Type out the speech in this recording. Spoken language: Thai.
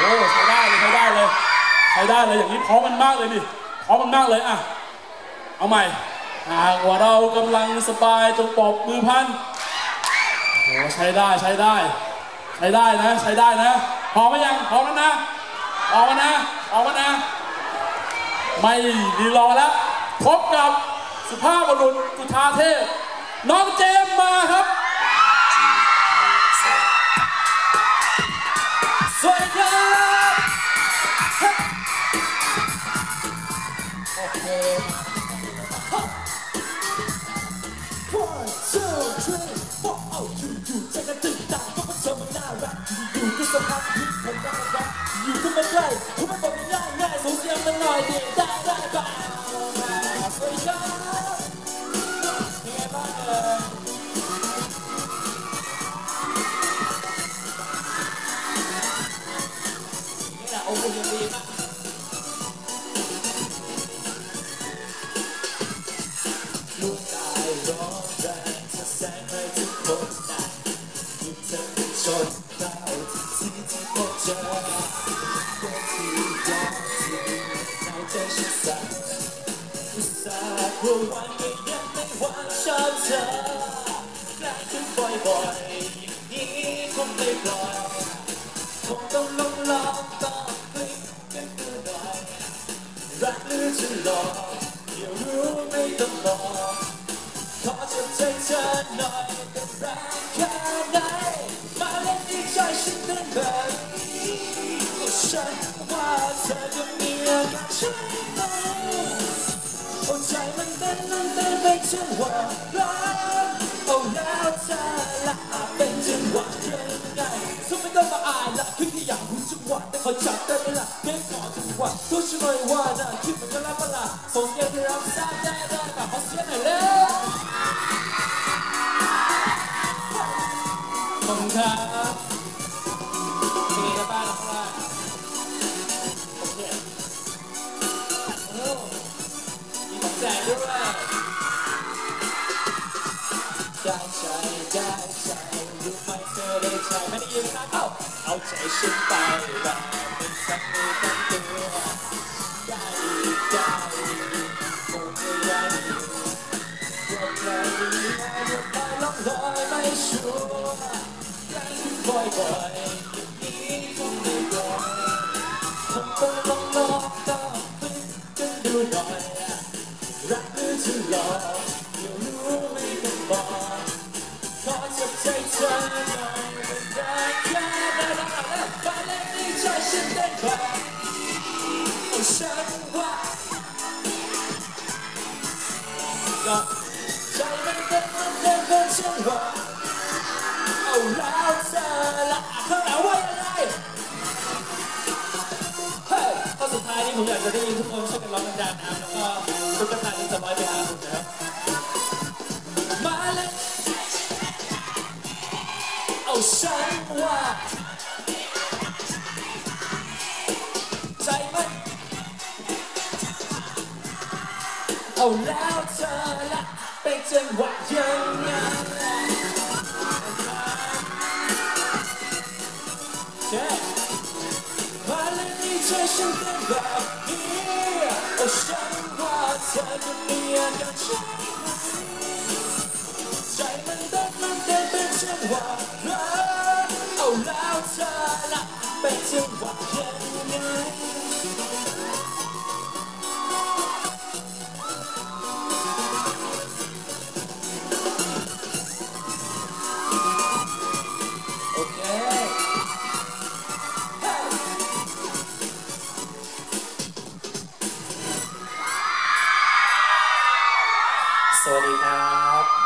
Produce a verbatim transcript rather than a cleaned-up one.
ใช้ได้เลยใช้ได้เลยใช้ได้เลยอย่างนี้พร้อมมันมากเลยดิพร้อมมันมากเลยอ่ะเอาใหม่หากว่าเรากำลังสบายจงปอบมือพันโอ้ใช้ได้ใช้ได้ใช้ได้นะใช้ได้นะพร้อมไหมยังพร้อมแล้วนะพร้อมแล้วนะพร้อมแล้วนะไม่ดีรอแล้วพบกับสุภาพบุรุษจุฑาเทพน้องเจมมาครับสวัสดีครับโอเค one two three four เอาอยู่อยู่ใจกันตื่นตาก็เพราะเธอมันน่ารักอยู่ก็สักพักที่ผมน่ารักอยู่ก็ไม่ใกล้ผมไม่บอกง่ายง่ายส่งเสียงมันหน่อยดิได้ได้บ้างสวัสดีครับเป็นไงบ้างเอ่ยนี่แหละโอ้โหยังดีมากลูกตายร้องแรงจะแสงให้ทุกคนได้ยิ่งเธอเป็นชนเต้าที่ที่พบเจอคนที่ยากที่ในใจฉันสั่นอุตส่าห์กลัววันก็ยังไม่หวังชอบเธอใกล้ถึงบ่อยๆอย่างนี้คงไม่ปล่อยคงต้องลองลองต้องคลิกกันดูหน่อยรักหรือจะหลอกอย่ารู้ไม่ต้องบอกขอจับใจเธอหน่อยเป็นรักแค่ไหนมาเล่นที่ใจฉันเป็นแบบนี้ฉันว่าเธอจะมีอาการใช่ไหมโอ้ใจมันเต้นมันเต้นเป็นจังหวะรักโอ้แล้วเธอละเป็นจังหวะยังไงซึ่งไม่ต้องมาอายละคือแค่อยากรู้จังหวะแต่ขอจับได้ไหมล่ะเพียงขอจังหวะตัวฉันหน่อยว่าน่ะคิดเหมือนกันแล้วเปล่าส่งเสียงที่รับทราบได้ได้แบบขอเสียงหน่อยเลยขอบคุณครับเป็นไงกันบ้างครับโอเคโอ้มีของแจกด้วยได้ใจได้ใจรู้ไหมเธอได้ใจไม่ได้ยินครับเอ้าเอาใจฉันไปแบบเป็นสักมือตั้งตัวได้ได้คงจะได้ว่าใครจะไปล่องลอยไม่ชัวร์บ่อยบ่อยอย่างนี้คงไม่ปล่อยคงต้องลองลองต้องฝึกกันดูหน่อยรักหรือจะหลอกอย่ารู้ไม่ต้องบอกขอจับใจเธอหน่อยเป็นได้แค่ไหนมาเล่นในใจฉันได้แบบโอ้ฉันว่าใจมันเต้นมันเต้นเป็นจังหวะเอาแล้วเธอละข้างหลังว่ายังไงเฮ้ยข้อสุดท้ายนี้ผมอยากจะได้ยินทุกคนช่วยกันร้องดังๆนะครับแล้วก็ตุ๊กตานี้จะร้อยไปหาผมนะครับมาเลยเอาฉันว่าใจมันเอาแล้วเธอละเป็นจังหวะยังไงมาเล่นในใจฉันเป็นแบบนี้โอ้ฉันว่าเธอจะมีอาการใช่ไหมใจมันเต้นมันเต้นเป็นจังหวะรักเอาแล้วเธอละเป็นจังหวะยังไงโอเคสวัสดีครับ